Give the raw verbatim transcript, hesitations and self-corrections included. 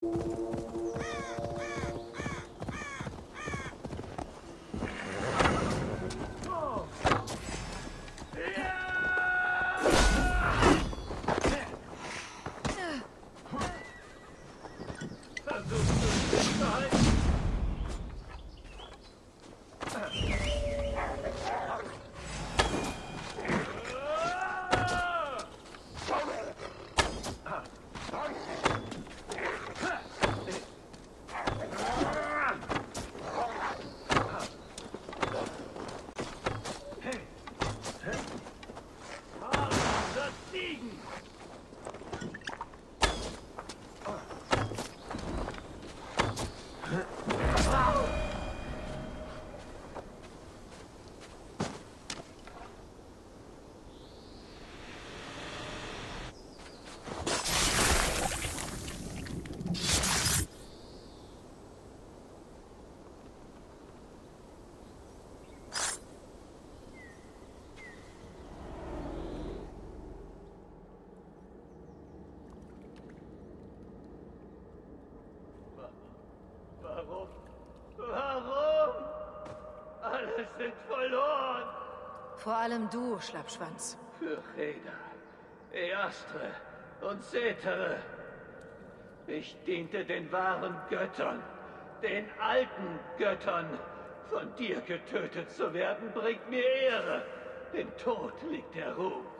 Warum? Warum? Alle sind verloren. Vor allem du, Schlappschwanz. Für Reda, Eastre und Setere. Ich diente den wahren Göttern, den alten Göttern. Von dir getötet zu werden, bringt mir Ehre. Im Tod liegt der Ruhm.